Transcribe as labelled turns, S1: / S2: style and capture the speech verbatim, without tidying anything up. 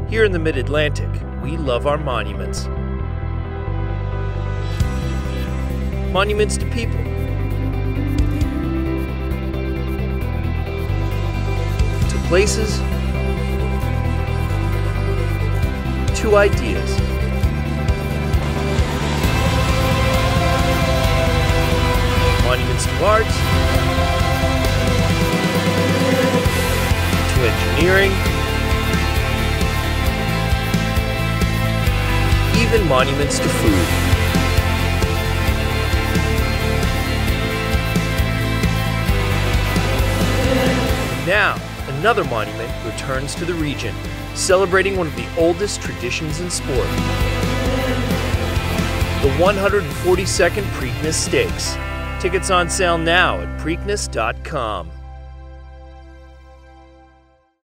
S1: Here in the Mid-Atlantic, we love our monuments. Monuments to people. To places. To ideas. Monuments to art. To engineering. Even monuments to food. Now, another monument returns to the region, celebrating one of the oldest traditions in sport. The one hundred forty-second Preakness Stakes. Tickets on sale now at Preakness dot com.